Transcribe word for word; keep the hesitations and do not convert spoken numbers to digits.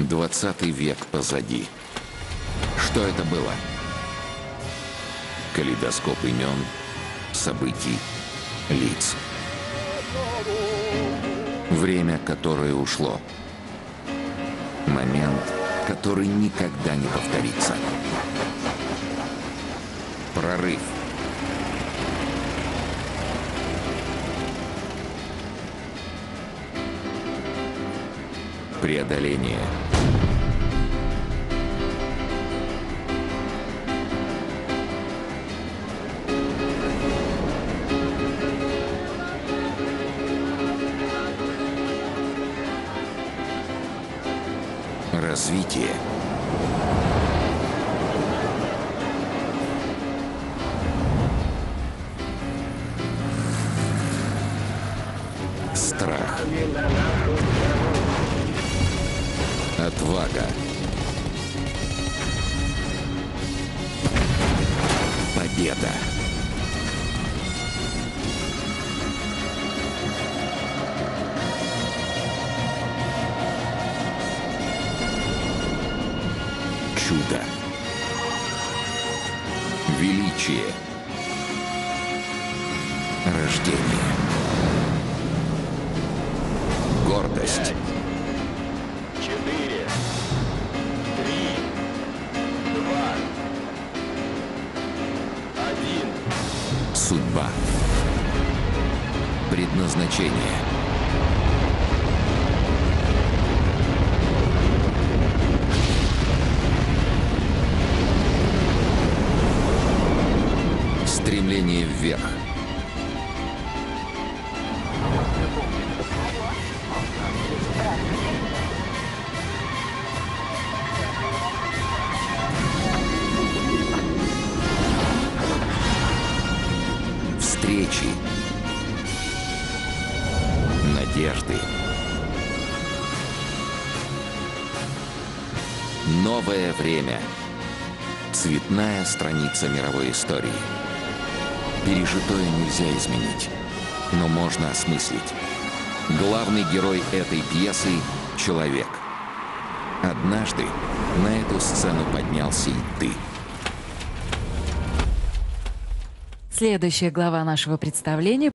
Двадцатый век позади. Что это было? Калейдоскоп имен, событий, лиц. Время, которое ушло. Момент, который никогда не повторится. Прорыв. Преодоление. Развитие. Страх. Отвага. Победа. Чудо. Величие. Рождение. Гордость. Четыре, три, два, один. Судьба. Предназначение. Стремление вверх. Встречи. Надежды. Новое время. Цветная страница мировой истории. Пережитое нельзя изменить, но можно осмыслить. Главный герой этой пьесы — человек. Однажды на эту сцену поднялся и ты. Следующая глава нашего представления